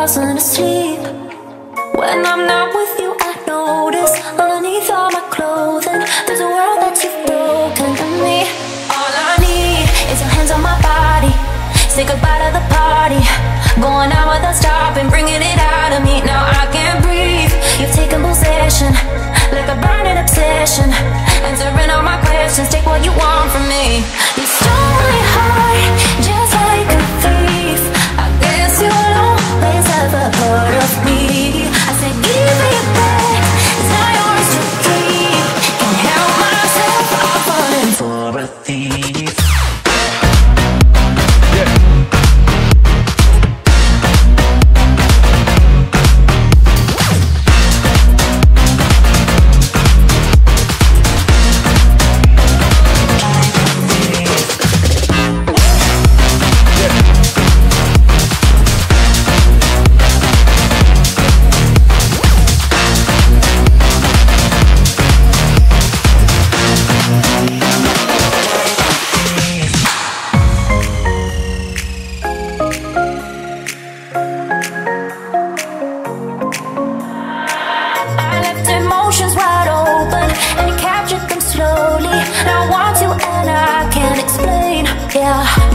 wasn't asleep. When I'm not with you, I notice underneath all my clothing there's a world that you've broken to me. All I need is your hands on my body. Say goodbye to the party, going out without stopping, bringing it out of me. Now I can't breathe. You've taken possession like a burning obsession, answering all my questions. Take what you want from me. You stole my heart just like a thief. I guess you'll always have a part of me. I said give it back, it's not yours to keep. Can't help myself, I'm falling for a thief. Emotions wide open, and you captured them slowly. Now I want you and I can't explain. Yeah.